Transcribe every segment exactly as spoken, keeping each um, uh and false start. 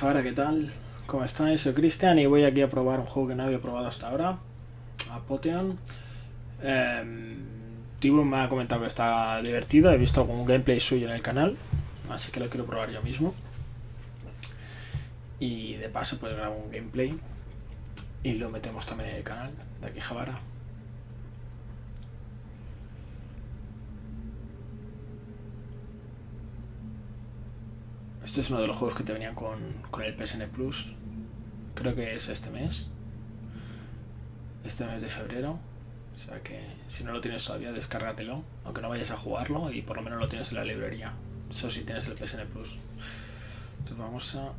Javara, ¿qué tal? ¿Cómo estáis? Soy Cristian y voy aquí a probar un juego que no había probado hasta ahora, Apotheon. Eh, Tibu me ha comentado que está divertido, he visto algún gameplay suyo en el canal, así que lo quiero probar yo mismo. Y de paso pues grabo un gameplay y lo metemos también en el canal de aquí Javara. Este es uno de los juegos que te venían con, con el P S N Plus. Creo que es este mes. Este mes de febrero. O sea que si no lo tienes todavía, descárgatelo. Aunque no vayas a jugarlo y por lo menos lo tienes en la librería. Eso sí, tienes el P S N Plus. Entonces vamos a...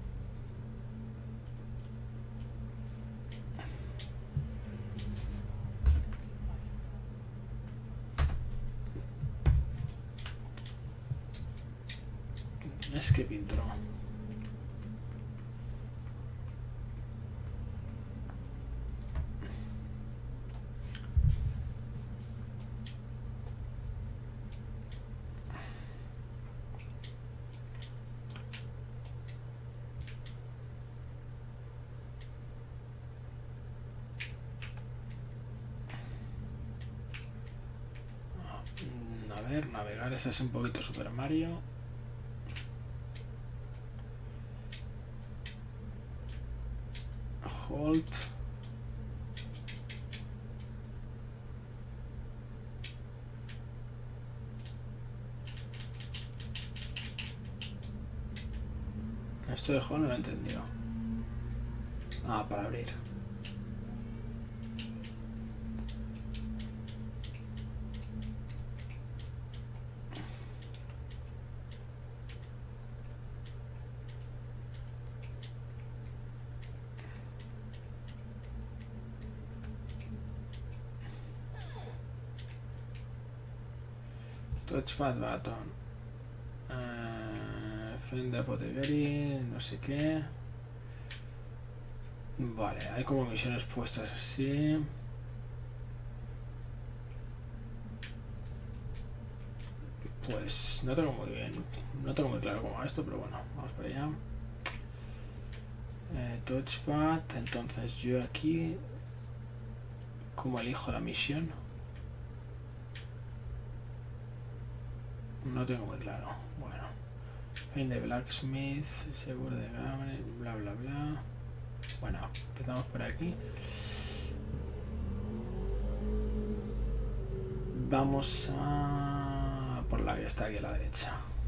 Es que pinto. A ver, navegar, ese es un poquito Super Mario. Hold. Esto de hold no lo he entendido. Ah, para abrir. Touchpad button. Uh, Find the Apothecary, no sé qué. Vale, hay como misiones puestas así. Pues no tengo muy bien, no tengo muy claro cómo va esto, pero bueno, vamos para allá. Eh, touchpad, entonces yo aquí, ¿cómo elijo la misión? No tengo muy claro. Bueno, Find the Blacksmith, seguro de grammar, bla bla bla. Bueno, empezamos por aquí. Vamos a por la que está aquí a la derecha.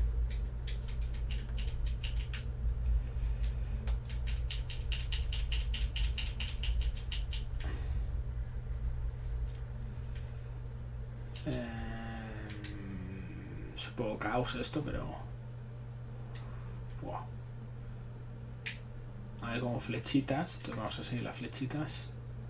Eh, es un poco caos esto, pero... Wow. Hay como flechitas, entonces vamos a seguir las flechitas.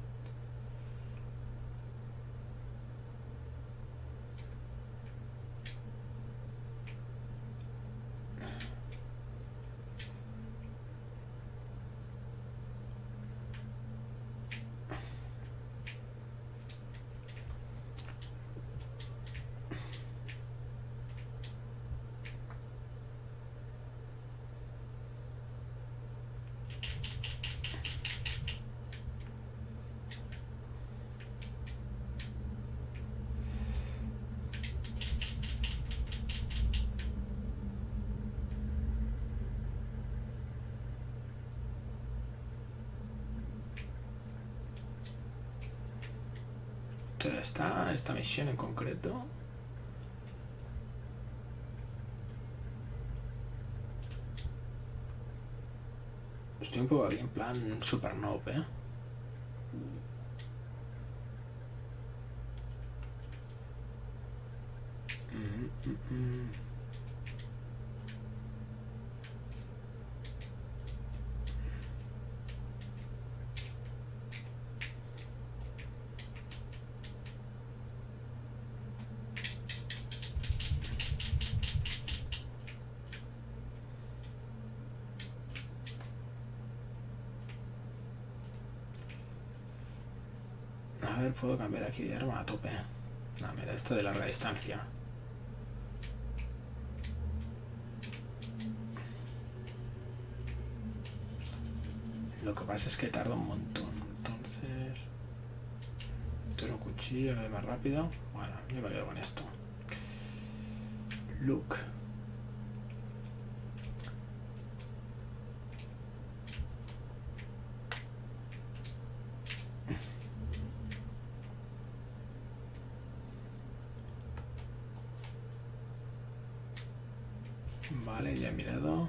Esta, esta misión en concreto. Estoy un poco aquí en plan super noob, ¿eh? Mm, mm, mm. A ver, puedo cambiar aquí de arma a tope. No, mira, esta de larga distancia. Lo que pasa es que tarda un montón. Entonces... Esto es un cuchillo, es más rápido. Bueno, yo me quedo con esto. Look. Vale, ya he mirado.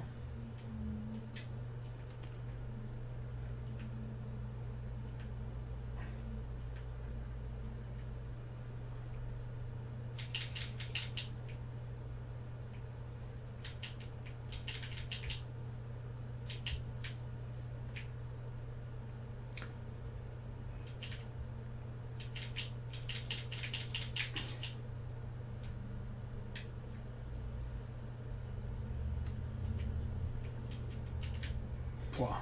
Buah.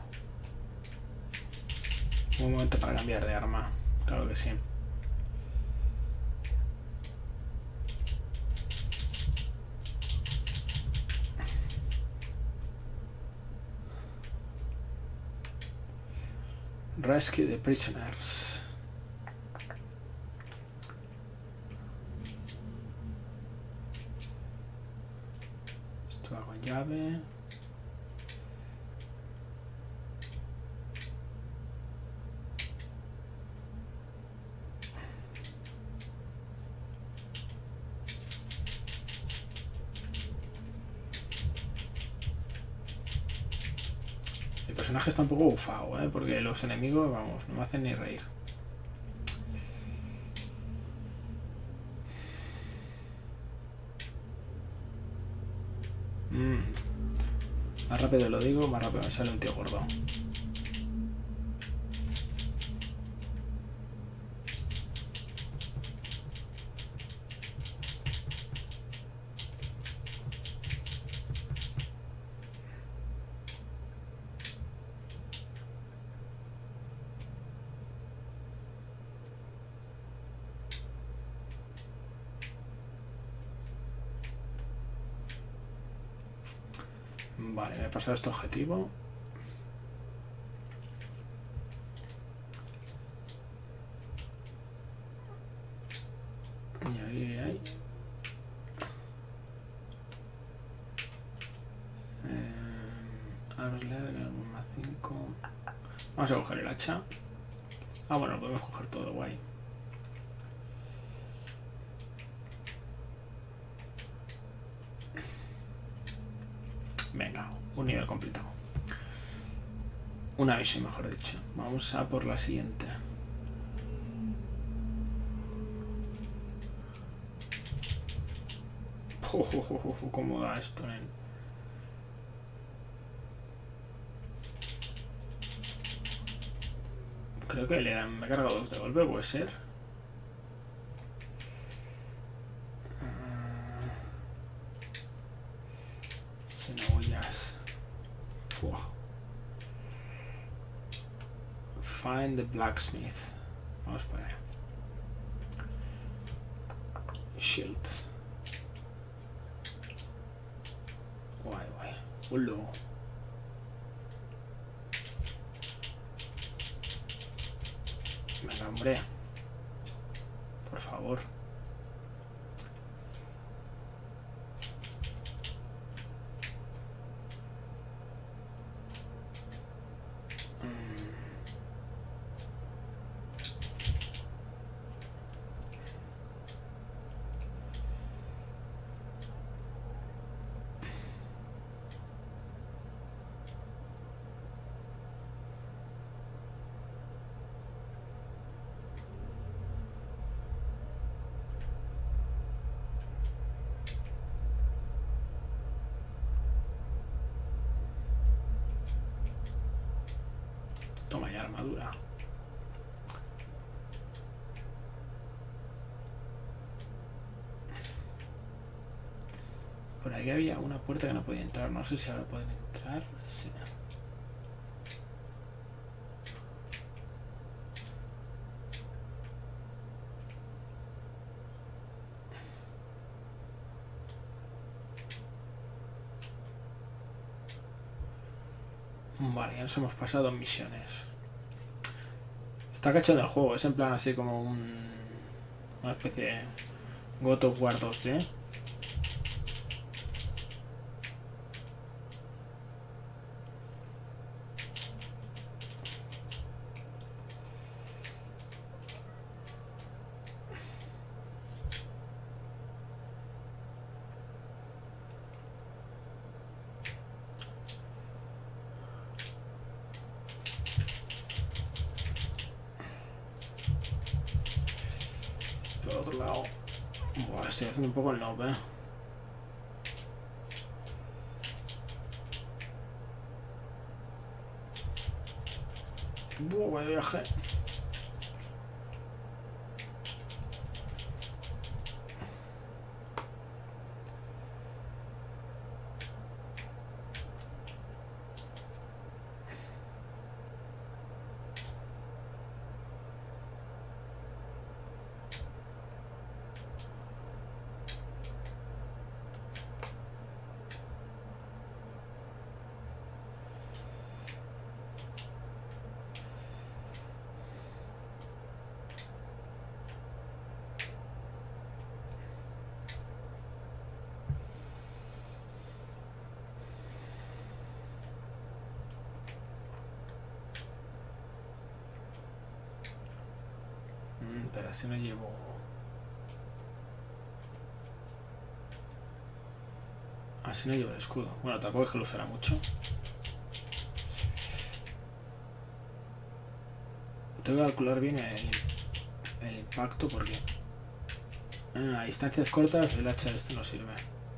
Un momento para cambiar de arma. Claro que sí. Rescue the prisoners. Esto hago llave. El personaje está un poco bufado, ¿eh? Porque los enemigos, vamos, no me hacen ni reír. Mm. Más rápido lo digo, más rápido me sale un tío gordo. Vale, me he pasado este objetivo. Y ahí hay. Eh, Arms level, arma cinco. Vamos a coger el hacha. Ah, bueno, podemos coger todo, guay. Venga, un nivel completado. Una visión, mejor dicho. Vamos a por la siguiente. Oh, oh, oh, oh, ¿cómo da esto, eh? Creo que le han, me he cargado dos de golpe, puede ser. Uh, Cenagullas. Wow. Find the blacksmith. Vamos para allá. Shield. Guay, guay. Hola. Venga, hombre. Por favor. Toma ya armadura. Por ahí había una puerta que no podía entrar. No sé si ahora pueden entrar. Sí. Vale, ya nos hemos pasado misiones. Está cachando el juego, es en plan así como un, una especie de God of War dos D. Por otro lado, buah, estoy haciendo un poco el noob, eh. Buah, vaya viaje. Mm, pero así no llevo... Así no llevo el escudo. Bueno, tampoco es que lo usará mucho. Tengo que calcular bien el, el impacto porque... Ah, a distancias cortas el hacha este no sirve.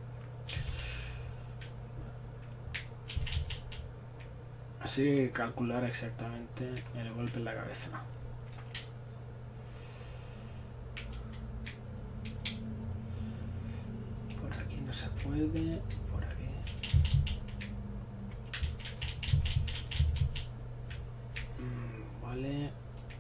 Así que calcular exactamente el golpe en la cabeza. Por aquí no se puede, por aquí. Mm, vale.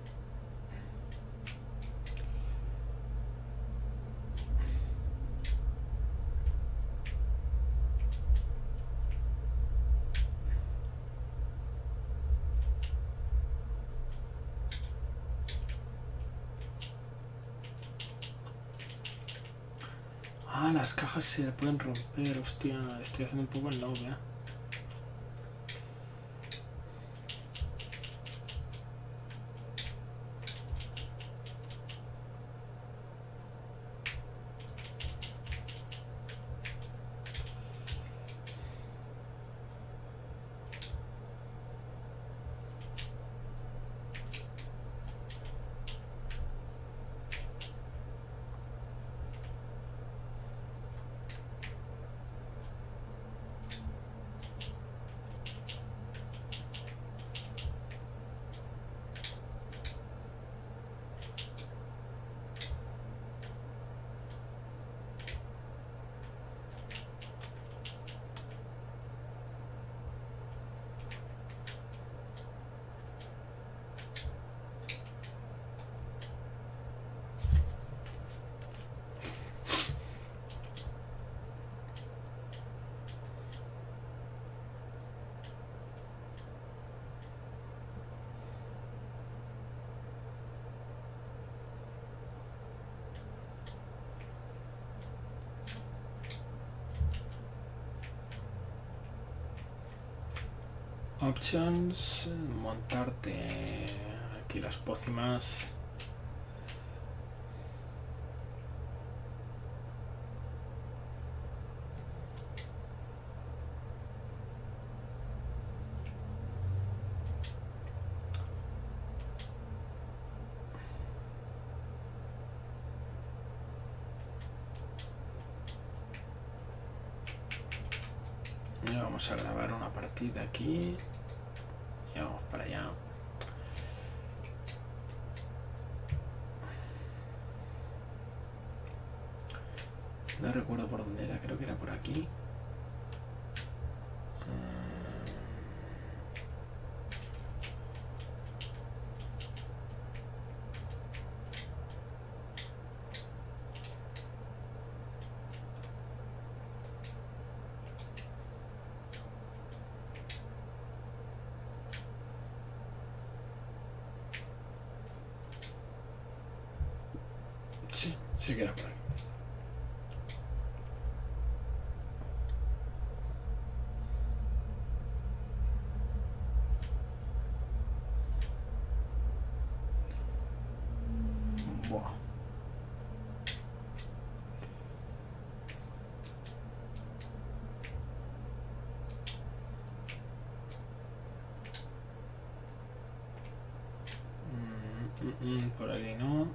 Ah, las cajas se pueden romper, hostia, estoy haciendo un poco el noob, eh. Options, montarte aquí las pócimas. Y vamos a grabar una partida aquí. Y vamos para allá. No recuerdo por dónde era, creo que era por aquí. Sí que era por aquí. Buah. Mm, mm, mm, por aquí no.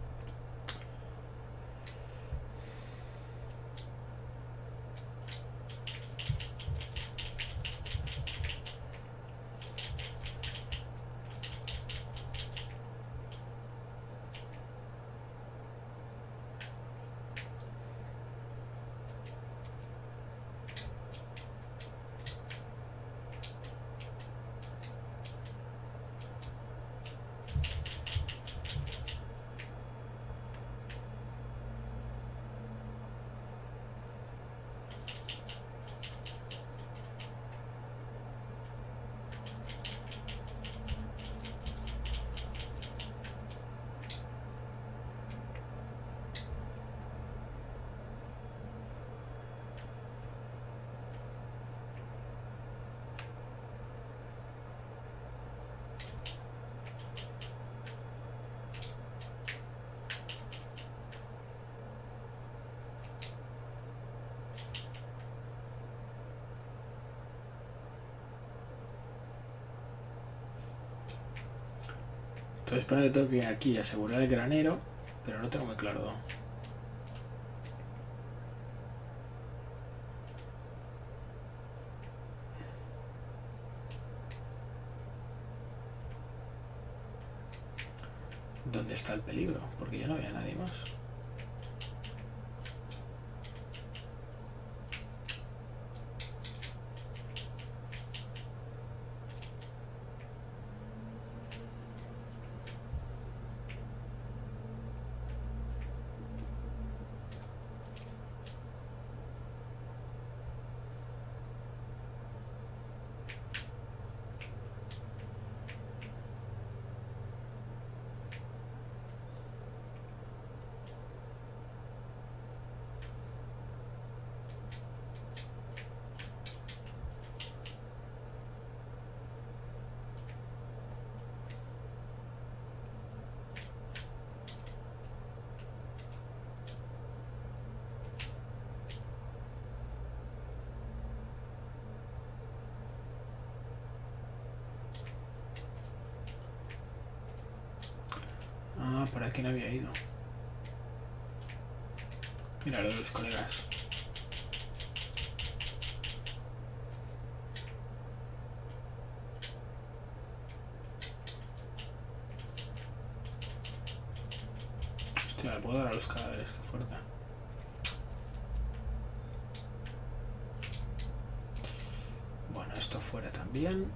Entonces para que tengo que ir aquí a asegurar el granero, pero no tengo muy claro dónde está el peligro, porque yo no veo a nadie más. Ah, por aquí no había ido. Mira lo de los colegas. Hostia, le puedo dar a los cadáveres, qué fuerte. Bueno, esto fuera también.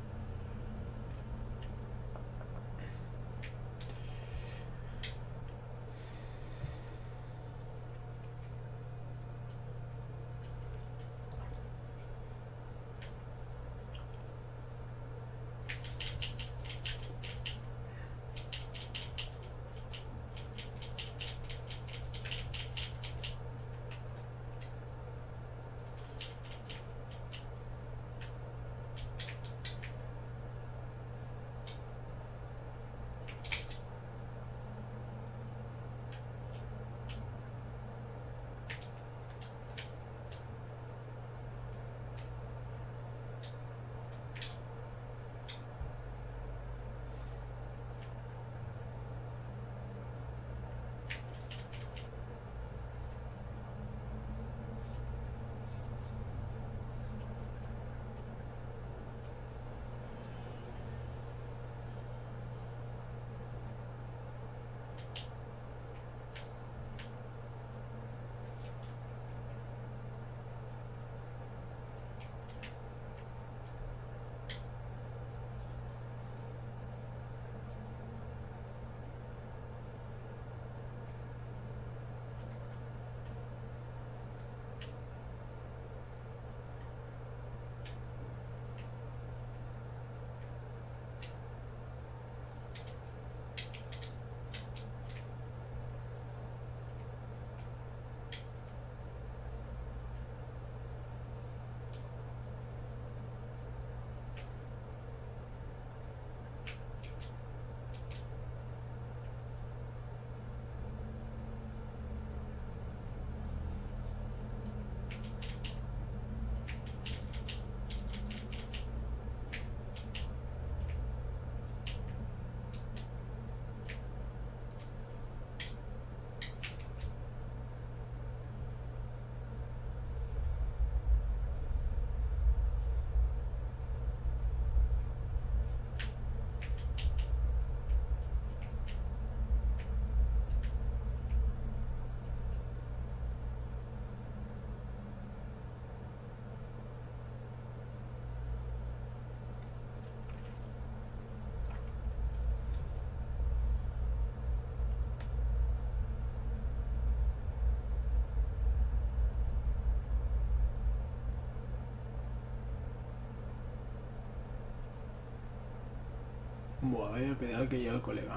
Buah, vaya pedal que lleva el colega.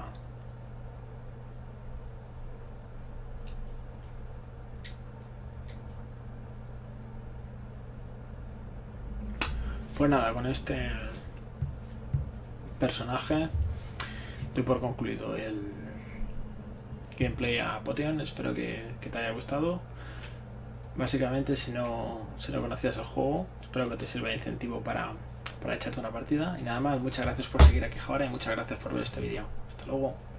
Pues nada, con este personaje doy por concluido el gameplay a Potion. Espero que, que te haya gustado. Básicamente, si no, si no conocías el juego, espero que te sirva de incentivo para, para echarte una partida. Y nada más, muchas gracias por seguir aquí ahora y muchas gracias por ver este vídeo. Hasta luego.